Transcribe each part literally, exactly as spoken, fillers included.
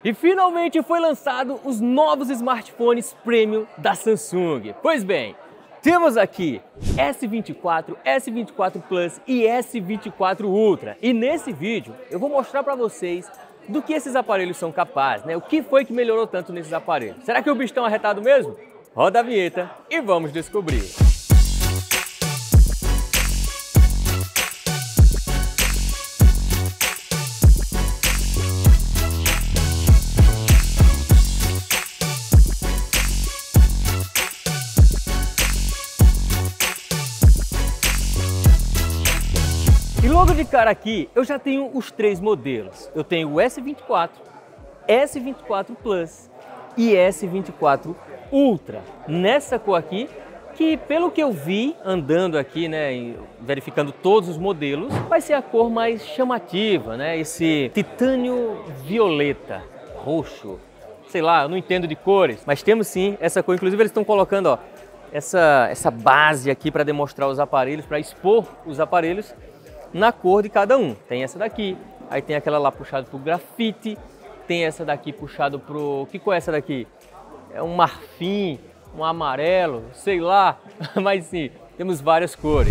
E finalmente foi lançado os novos smartphones premium da Samsung. Pois bem, temos aqui S vinte e quatro, S vinte e quatro Plus e S vinte e quatro Ultra. E nesse vídeo eu vou mostrar para vocês do que esses aparelhos são capazes, né? O que foi que melhorou tanto nesses aparelhos? Será que o bicho está arretado mesmo? Roda a vinheta e vamos descobrir. E logo de cara aqui, eu já tenho os três modelos. Eu tenho o S vinte e quatro, S vinte e quatro Plus e S vinte e quatro Ultra. Nessa cor aqui, que pelo que eu vi andando aqui, né, verificando todos os modelos, vai ser a cor mais chamativa, né? Esse titânio violeta, roxo, sei lá, eu não entendo de cores, mas temos sim essa cor. Inclusive eles estão colocando, ó, essa, essa base aqui para demonstrar os aparelhos, para expor os aparelhos na cor de cada um. Tem essa daqui, aí tem aquela lá puxada pro grafite, tem essa daqui puxado pro... Que cor é essa daqui? É um marfim, um amarelo, sei lá, mas sim, temos várias cores.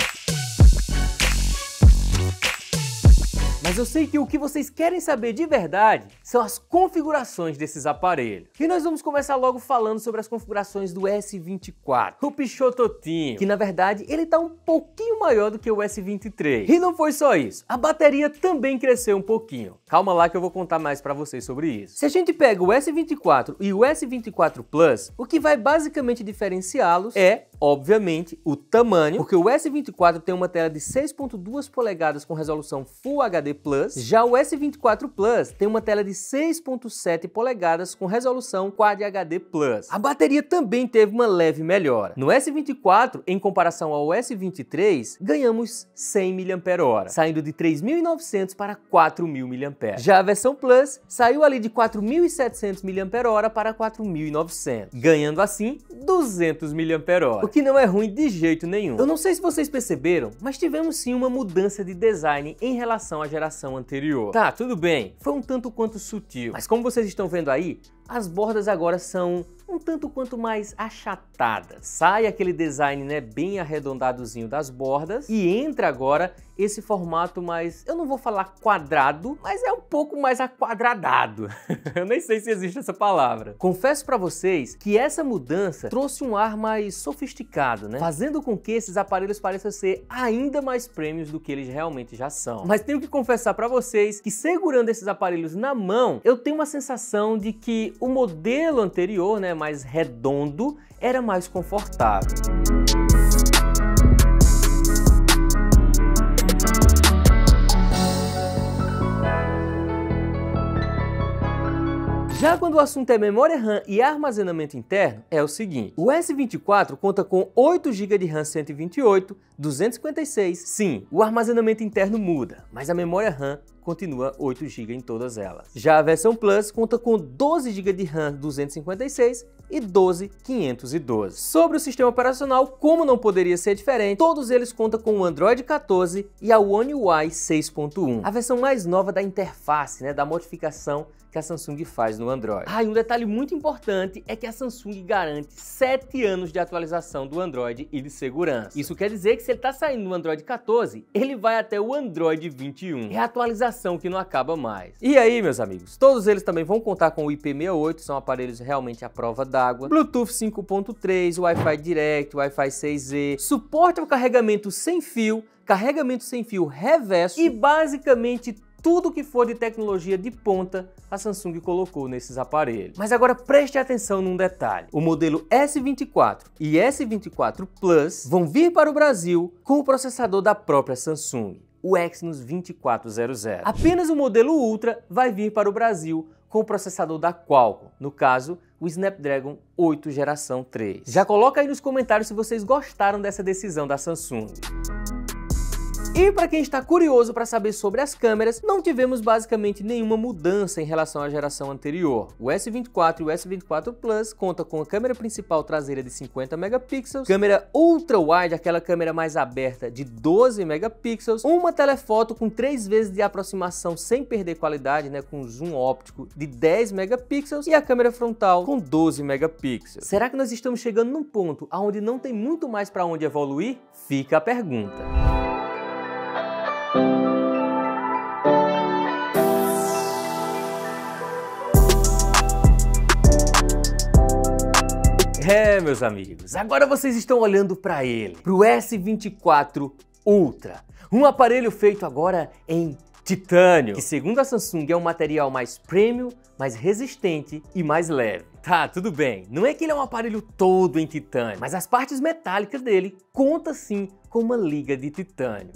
Mas eu sei que o que vocês querem saber de verdade são as configurações desses aparelhos. E nós vamos começar logo falando sobre as configurações do S vinte e quatro, o pichototinho, que na verdade ele tá um pouquinho maior do que o S vinte e três. E não foi só isso, a bateria também cresceu um pouquinho. Calma lá que eu vou contar mais para vocês sobre isso. Se a gente pega o S vinte e quatro e o S vinte e quatro Plus, o que vai basicamente diferenciá-los é, obviamente, o tamanho, porque o S vinte e quatro tem uma tela de seis ponto duas polegadas com resolução Full H D Plus, já o S vinte e quatro Plus tem uma tela de seis ponto sete polegadas com resolução Quad H D Plus. A bateria também teve uma leve melhora. No S vinte e quatro, em comparação ao S vinte e três, ganhamos cem miliampères-hora, saindo de três mil e novecentos para quatro mil miliampères-hora. Já a versão Plus saiu ali de quatro mil e setecentos miliampères-hora para quatro mil e novecentos, ganhando assim duzentos miliampères-hora, o que não é ruim de jeito nenhum. Eu não sei se vocês perceberam, mas tivemos sim uma mudança de design em relação à geração anterior. Tá, tudo bem, foi um tanto quanto sutil, mas como vocês estão vendo aí, as bordas agora são um tanto quanto mais achatadas. Sai aquele design, né, bem arredondadozinho das bordas e entra agora esse formato mais, eu não vou falar quadrado, mas é um pouco mais aquadradado. Eu nem sei se existe essa palavra. Confesso para vocês que essa mudança trouxe um ar mais sofisticado, né, fazendo com que esses aparelhos pareçam ser ainda mais premiums do que eles realmente já são. Mas tenho que confessar para vocês que segurando esses aparelhos na mão, eu tenho uma sensação de que o modelo anterior, né, mais redondo, era mais confortável. Já quando o assunto é memória RAM e armazenamento interno, é o seguinte. O S vinte e quatro conta com oito gigas de RAM cento e vinte e oito, duzentos e cinquenta e seis. Sim, o armazenamento interno muda, mas a memória RAM continua oito gigas em todas elas. Já a versão Plus conta com doze gigas de RAM duzentos e cinquenta e seis e doze quinhentos e doze. Sobre o sistema operacional, como não poderia ser diferente, todos eles contam com o Android quatorze e a One U I seis ponto um, a versão mais nova da interface, né, da modificação que a Samsung faz no Android. Ah, e um detalhe muito importante é que a Samsung garante sete anos de atualização do Android e de segurança. Isso quer dizer que se ele está saindo no Android quatorze, ele vai até o Android vinte e um. É a atualização que não acaba mais. E aí, meus amigos, todos eles também vão contar com o I P sessenta e oito, são aparelhos realmente à prova d'água, Bluetooth cinco ponto três, Wi-Fi Direct, Wi-Fi seis E, suporte ao carregamento sem fio, carregamento sem fio reverso e basicamente tudo que for de tecnologia de ponta, a Samsung colocou nesses aparelhos. Mas agora preste atenção num detalhe. O modelo S vinte e quatro e S vinte e quatro Plus vão vir para o Brasil com o processador da própria Samsung, o Exynos vinte e quatro zero zero. Apenas o modelo Ultra vai vir para o Brasil com o processador da Qualcomm, no caso, o Snapdragon oito geração três. Já coloca aí nos comentários se vocês gostaram dessa decisão da Samsung. E para quem está curioso para saber sobre as câmeras, não tivemos basicamente nenhuma mudança em relação à geração anterior. O S vinte e quatro e o S vinte e quatro Plus conta com a câmera principal traseira de cinquenta megapixels, câmera ultra-wide, aquela câmera mais aberta de doze megapixels, uma telefoto com três vezes de aproximação sem perder qualidade, né, com zoom óptico de dez megapixels e a câmera frontal com doze megapixels. Será que nós estamos chegando num ponto onde não tem muito mais para onde evoluir? Fica a pergunta. É, meus amigos, agora vocês estão olhando para ele, para o S vinte e quatro Ultra, um aparelho feito agora em titânio, que segundo a Samsung é um material mais premium, mais resistente e mais leve. Tá, tudo bem, não é que ele é um aparelho todo em titânio, mas as partes metálicas dele contam sim com uma liga de titânio.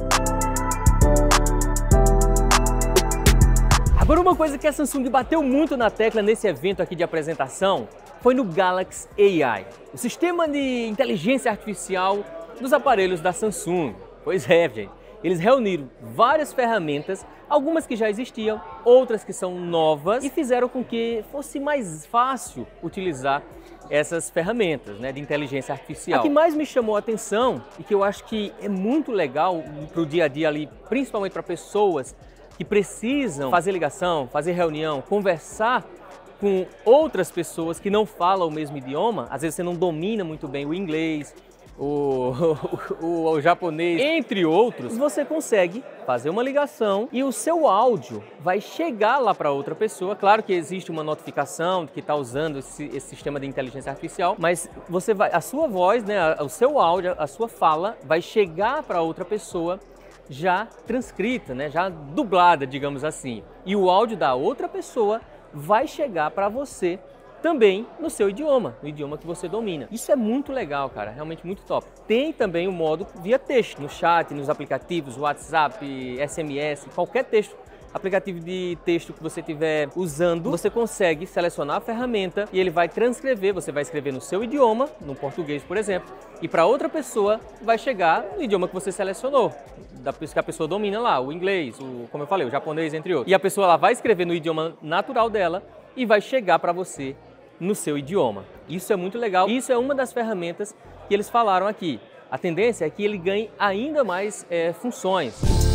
Agora, uma coisa que a Samsung bateu muito na tecla nesse evento aqui de apresentação foi no Galaxy A I, o sistema de inteligência artificial dos aparelhos da Samsung. Pois é, gente, eles reuniram várias ferramentas, algumas que já existiam, outras que são novas, e fizeram com que fosse mais fácil utilizar essas ferramentas, né, de inteligência artificial. A que mais me chamou a atenção e que eu acho que é muito legal para o dia a dia ali, principalmente para pessoas que precisam fazer ligação, fazer reunião, conversar com outras pessoas que não falam o mesmo idioma, às vezes você não domina muito bem o inglês, o, o, o, o japonês, entre outros, você consegue fazer uma ligação e o seu áudio vai chegar lá para outra pessoa. Claro que existe uma notificação de que está usando esse, esse sistema de inteligência artificial, mas você vai, a sua voz, né, o seu áudio, a sua fala vai chegar para outra pessoa já transcrita, né, já dublada, digamos assim. E o áudio da outra pessoa vai chegar para você também no seu idioma, no idioma que você domina. Isso é muito legal, cara, realmente muito top. Tem também o modo via texto, no chat, nos aplicativos, WhatsApp, S M S, qualquer texto, aplicativo de texto que você estiver usando, você consegue selecionar a ferramenta e ele vai transcrever, você vai escrever no seu idioma, no português, por exemplo, e para outra pessoa vai chegar no idioma que você selecionou, da pessoa que a pessoa domina lá, o inglês, o, como eu falei, o japonês, entre outros. E a pessoa lá vai escrever no idioma natural dela e vai chegar para você no seu idioma. Isso é muito legal. Isso é uma das ferramentas que eles falaram aqui. A tendência é que ele ganhe ainda mais é, funções.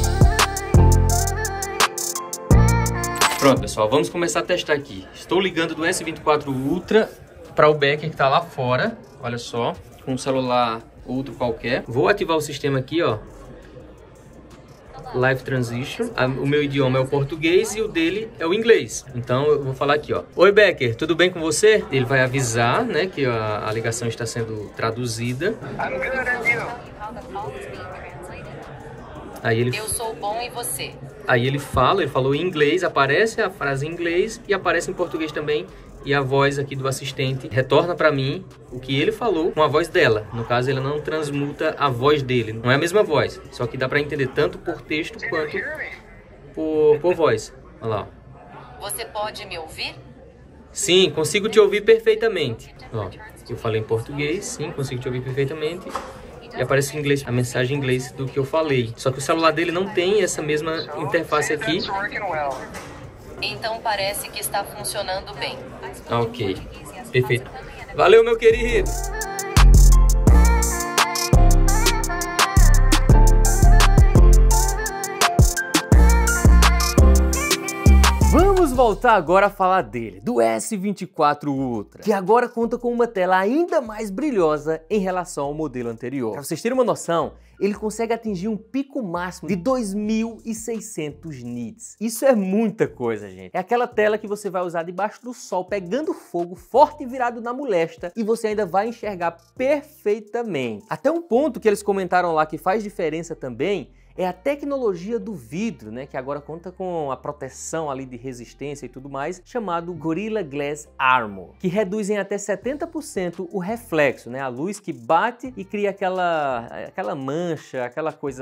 Pronto, pessoal, vamos começar a testar aqui. Estou ligando do S vinte e quatro Ultra para o Becker que está lá fora. Olha só, com um celular outro qualquer. Vou ativar o sistema aqui, ó. Live Transition. O meu idioma é o português e o dele é o inglês. Então eu vou falar aqui, ó. Oi, Becker, tudo bem com você? Ele vai avisar, né, que a, a ligação está sendo traduzida. I'm good, and you? Aí ele... Eu sou bom e você? Aí ele fala, ele falou em inglês, aparece a frase em inglês e aparece em português também. E a voz aqui do assistente retorna para mim o que ele falou com a voz dela. No caso, ele não transmuta a voz dele. Não é a mesma voz, só que dá para entender tanto por texto quanto por, por voz. Olha lá. Você pode me ouvir? Sim, consigo te ouvir perfeitamente. Ó, eu falei em português, sim, consigo te ouvir perfeitamente. E aparece em inglês, a mensagem em inglês do que eu falei. Só que o celular dele não tem essa mesma interface aqui. Então parece que está funcionando bem. Ok, perfeito. Valeu, meu querido! Vamos voltar agora a falar dele, do S vinte e quatro Ultra, que agora conta com uma tela ainda mais brilhosa em relação ao modelo anterior. Para vocês terem uma noção, ele consegue atingir um pico máximo de dois mil e seiscentos nits. Isso é muita coisa, gente. É aquela tela que você vai usar debaixo do sol, pegando fogo, forte e virado na molesta, e você ainda vai enxergar perfeitamente. Até um ponto que eles comentaram lá que faz diferença também é a tecnologia do vidro, né, que agora conta com a proteção ali de resistência e tudo mais, chamado Gorilla Glass Armor, que reduz em até setenta por cento o reflexo, né, a luz que bate e cria aquela, aquela mancha, aquela coisa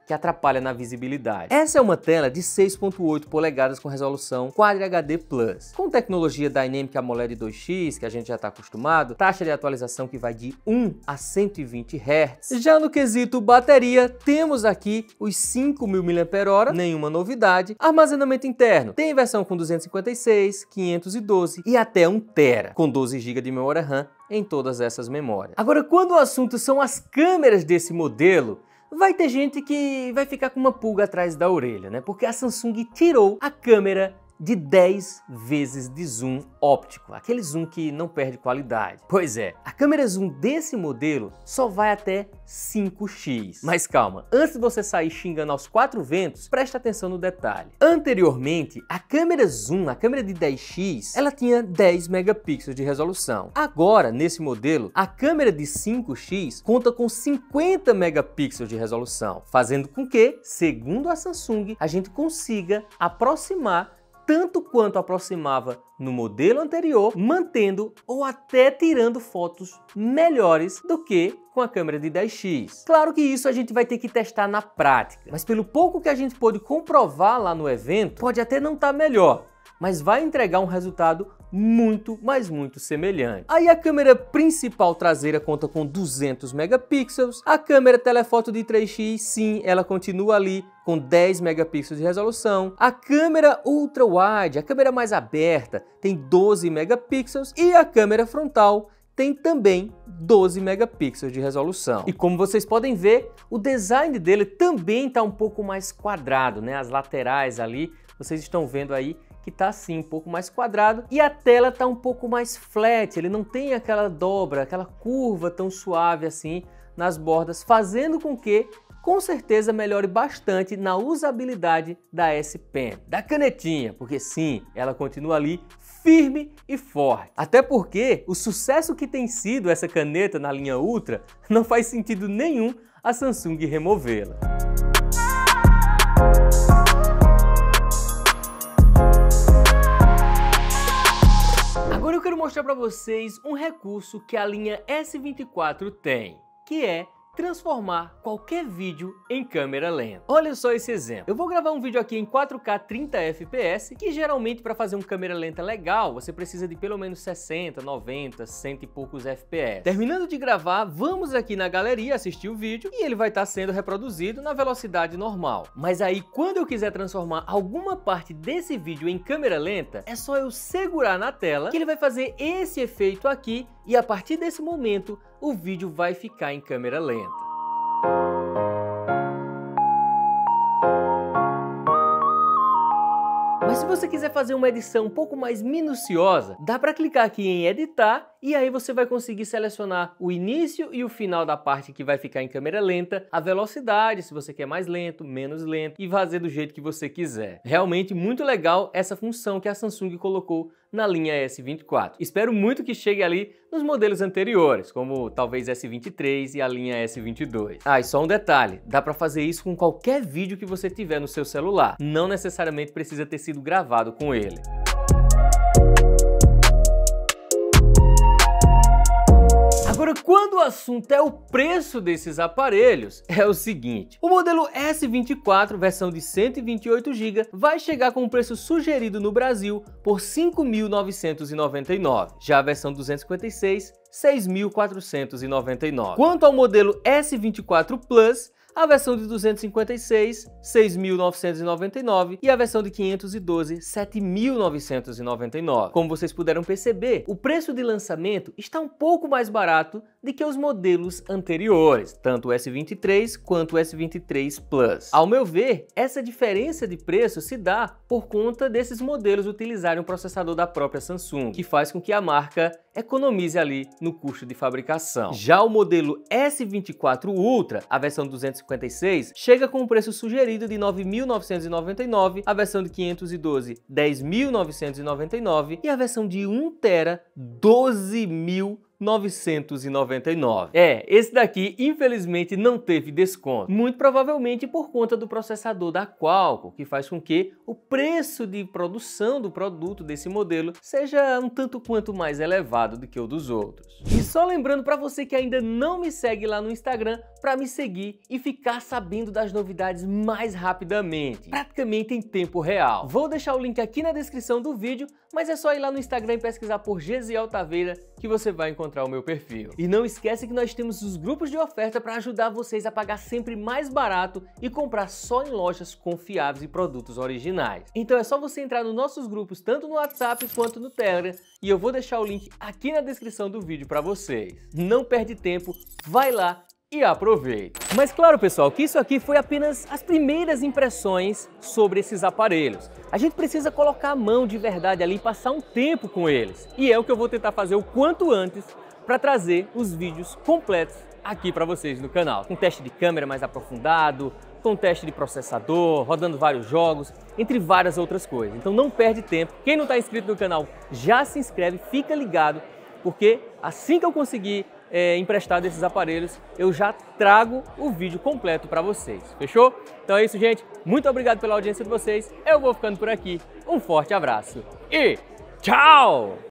que atrapalha na visibilidade. Essa é uma tela de seis ponto oito polegadas com resolução Quad H D Plus, com tecnologia Dynamic AMOLED dois X, que a gente já está acostumado, taxa de atualização que vai de um a cento e vinte hertz. Já no quesito bateria, temos aqui os cinco mil miliampères-hora, nenhuma novidade. Armazenamento interno, tem versão com duzentos e cinquenta e seis, quinhentos e doze e até um tera, com doze gigas de memória RAM em todas essas memórias. Agora, quando o assunto são as câmeras desse modelo, vai ter gente que vai ficar com uma pulga atrás da orelha, né? Porque a Samsung tirou a câmera de dez vezes de zoom óptico, aquele zoom que não perde qualidade. Pois é, a câmera zoom desse modelo só vai até cinco x. Mas calma, antes de você sair xingando aos quatro ventos, presta atenção no detalhe. Anteriormente, a câmera zoom, a câmera de dez x, ela tinha dez megapixels de resolução. Agora, nesse modelo, a câmera de cinco x conta com cinquenta megapixels de resolução, fazendo com que, segundo a Samsung, a gente consiga aproximar tanto quanto aproximava no modelo anterior, mantendo ou até tirando fotos melhores do que com a câmera de dez x. Claro que isso a gente vai ter que testar na prática, mas pelo pouco que a gente pôde comprovar lá no evento, pode até não estar melhor, mas vai entregar um resultado muito, mas muito semelhante. Aí a câmera principal traseira conta com duzentos megapixels, a câmera telefoto de três x, sim, ela continua ali com dez megapixels de resolução, a câmera ultra wide, a câmera mais aberta, tem doze megapixels e a câmera frontal tem também doze megapixels de resolução. E como vocês podem ver, o design dele também está um pouco mais quadrado, né? As laterais ali, vocês estão vendo aí que tá assim um pouco mais quadrado e a tela tá um pouco mais flat, ele não tem aquela dobra, aquela curva tão suave assim nas bordas, fazendo com que com certeza melhore bastante na usabilidade da S Pen, da canetinha, porque sim, ela continua ali firme e forte. Até porque o sucesso que tem sido essa caneta na linha Ultra, não faz sentido nenhum a Samsung removê-la. Agora eu quero mostrar para vocês um recurso que a linha S vinte e quatro tem, que é transformar qualquer vídeo em câmera lenta. Olha só esse exemplo. Eu vou gravar um vídeo aqui em quatro K trinta F P S, que geralmente para fazer uma câmera lenta legal, você precisa de pelo menos sessenta, noventa, cento e poucos F P S. Terminando de gravar, vamos aqui na galeria assistir o vídeo e ele vai estar sendo reproduzido na velocidade normal. Mas aí, quando eu quiser transformar alguma parte desse vídeo em câmera lenta, é só eu segurar na tela que ele vai fazer esse efeito aqui e a partir desse momento o vídeo vai ficar em câmera lenta. Mas se você quiser fazer uma edição um pouco mais minuciosa, dá para clicar aqui em editar e aí você vai conseguir selecionar o início e o final da parte que vai ficar em câmera lenta, a velocidade, se você quer mais lento, menos lento e fazer do jeito que você quiser. Realmente muito legal essa função que a Samsung colocou na linha S vinte e quatro. Espero muito que chegue ali nos modelos anteriores, como talvez S vinte e três e a linha S vinte e dois. Ah, e só um detalhe, dá para fazer isso com qualquer vídeo que você tiver no seu celular, não necessariamente precisa ter sido gravado com ele. Agora, quando o assunto é o preço desses aparelhos, é o seguinte: o modelo S vinte e quatro, versão de cento e vinte e oito gigas, vai chegar com o preço sugerido no Brasil por cinco mil novecentos e noventa e nove reais, já a versão duzentos e cinquenta e seis, seis mil quatrocentos e noventa e nove reais. Quanto ao modelo S vinte e quatro Plus, a versão de duzentos e cinquenta e seis, seis mil novecentos e noventa e nove reais e a versão de quinhentos e doze, sete mil novecentos e noventa e nove reais. Como vocês puderam perceber, o preço de lançamento está um pouco mais barato do que os modelos anteriores, tanto o S vinte e três quanto o S vinte e três Plus. Ao meu ver, essa diferença de preço se dá por conta desses modelos utilizarem um processador da própria Samsung, que faz com que a marca economize ali no custo de fabricação. Já o modelo S vinte e quatro Ultra, a versão duzentos e cinquenta e seis, chega com o preço sugerido de nove mil novecentos e noventa e nove reais, a versão de quinhentos e doze, dez mil novecentos e noventa e nove reais e a versão de um tera, doze mil novecentos e noventa e nove. É, esse daqui infelizmente não teve desconto, muito provavelmente por conta do processador da Qualcomm, que faz com que o preço de produção do produto desse modelo seja um tanto quanto mais elevado do que o dos outros. E só lembrando para você que ainda não me segue lá no Instagram, para me seguir e ficar sabendo das novidades mais rapidamente, praticamente em tempo real. Vou deixar o link aqui na descrição do vídeo, mas é só ir lá no Instagram e pesquisar por Gesiel Taveira que você vai encontrar o meu perfil. E não esquece que nós temos os grupos de oferta para ajudar vocês a pagar sempre mais barato e comprar só em lojas confiáveis e produtos originais. Então é só você entrar nos nossos grupos tanto no WhatsApp quanto no Telegram e eu vou deixar o link aqui na descrição do vídeo para vocês. Não perde tempo, vai lá e aproveite. Mas claro, pessoal, que isso aqui foi apenas as primeiras impressões sobre esses aparelhos. A gente precisa colocar a mão de verdade ali e passar um tempo com eles. E é o que eu vou tentar fazer o quanto antes para trazer os vídeos completos aqui para vocês no canal. Com teste de câmera mais aprofundado, com teste de processador, rodando vários jogos, entre várias outras coisas. Então não perde tempo. Quem não está inscrito no canal, já se inscreve, fica ligado, porque assim que eu conseguir É, emprestado esses aparelhos, eu já trago o vídeo completo para vocês, fechou? Então é isso, gente, muito obrigado pela audiência de vocês, eu vou ficando por aqui, um forte abraço e tchau!